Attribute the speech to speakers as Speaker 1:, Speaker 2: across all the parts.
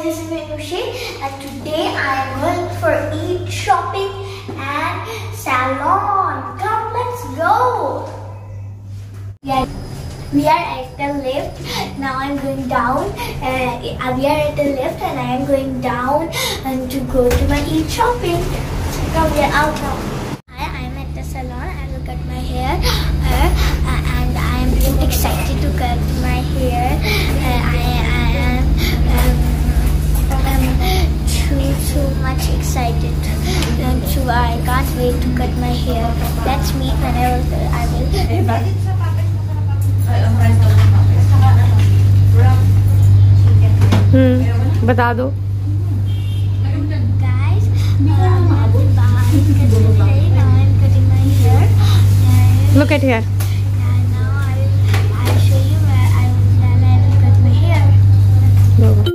Speaker 1: this is Anoshay and today I am going for Eid shopping and salon. Come, let's go. Yeah, we are at the lift. Now I'm going down. We are at the lift and I am going down and to go to my Eid shopping. Come, we are out now. Hi, I'm at the salon. I will cut my hair and I am really excited to cut my hair. Too much excited. I can't wait to cut my hair. Let's meet when I will.
Speaker 2: बता दो.
Speaker 1: Guys, now I'm cutting my hair.
Speaker 2: Look at here.
Speaker 1: And now I'll show you where I will cut my hair.
Speaker 2: No.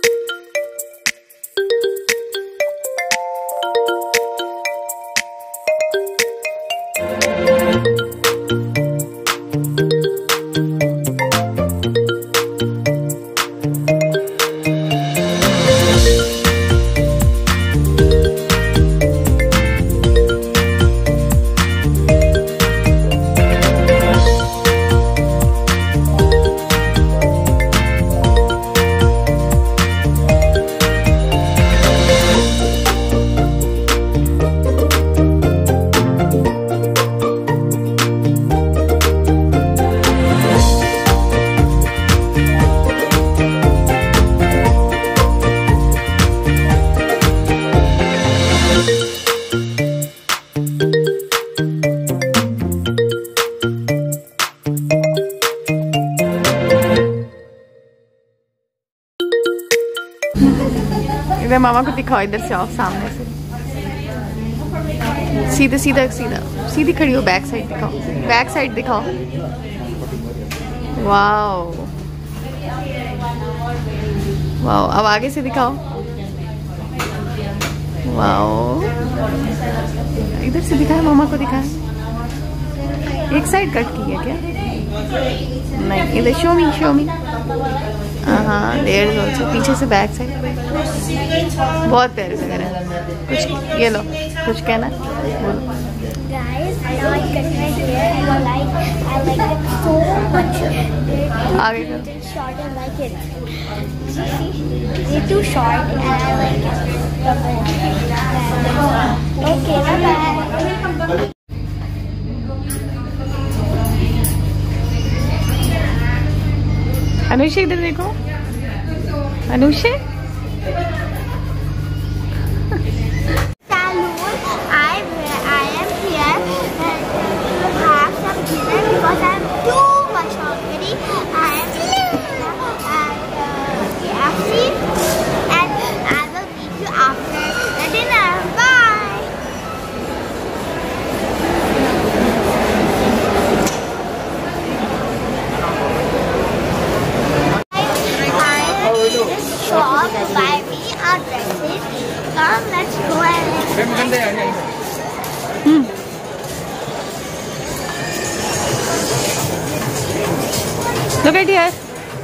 Speaker 2: इधर मामा को दिखाओ, इधर से आओ, सामने से सीधे सीधा सीधा सीधी खड़ी हो. बैक साइड दिखाओ, बैक साइड दिखाओ. Wow wow. अब आगे से दिखाओ. वाओ. इधर से दिखाए, मामा को दिखाए. एक साइड कट की है क्या? नहीं, इधर शो मी. हाँ, देयर इज ऑल्सो. पीछे से बैक साइड. बहुत प्यारे लग रहा है. कुछ ये लो, कुछ कहना.
Speaker 1: Guys, now I cut my hair and I like it so much.
Speaker 2: आगे करो.
Speaker 1: It's short, I like it. See, it's too short and I like it. Okay, bye-bye.
Speaker 2: Anushe, इधर देखो. Anushe.
Speaker 1: I am here to have some dinner because I am too much hungry. I am at KFC and I will meet you after the dinner. Bye. This shop to buy me our dresses. Come, let's go and
Speaker 2: Look at here.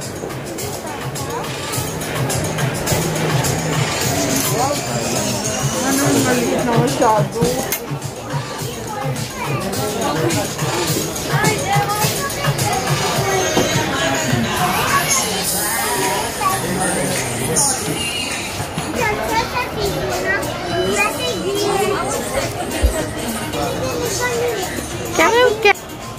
Speaker 2: क्या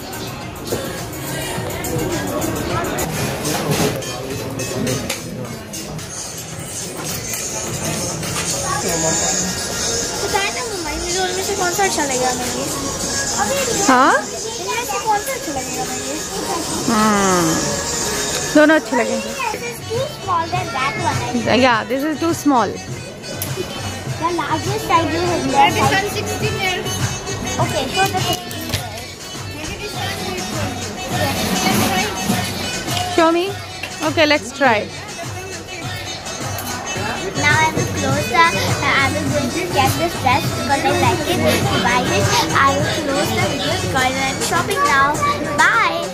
Speaker 1: कौन सा अच्छा लगेगा मुझे?
Speaker 2: हाँ,
Speaker 1: इनमें से कौन सा अच्छा लगेगा मुझे?
Speaker 2: दोनों अच्छे लगेंगे.
Speaker 1: Too small than that one.
Speaker 2: Yeah, this is too small.
Speaker 1: The largest size you have. That is 16 years. Okay, so the 16 years.
Speaker 2: Show me. Okay, let's try.
Speaker 1: Now I will close the. I will going to get this dress because I like it. To buy it, I will close the video because I am shopping now. Bye.